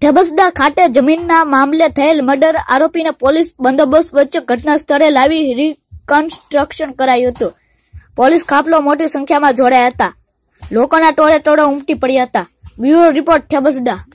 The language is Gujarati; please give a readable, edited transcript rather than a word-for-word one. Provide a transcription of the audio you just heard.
ઠેબસડા ખાતે જમીનના મામલે થયેલ મર્ડર આરોપીને પોલીસ બંદોબસ્ત વચ્ચે ઘટના સ્થળે લાવી રિકન્સ્ટ્રક્શન કરાયું હતું. પોલીસ કાફલો મોટી સંખ્યામાં જોડાયા હતા. લોકોના ટોળે ટોળે ઉમટી પડ્યા હતા. Bureau report ઠેબસડા.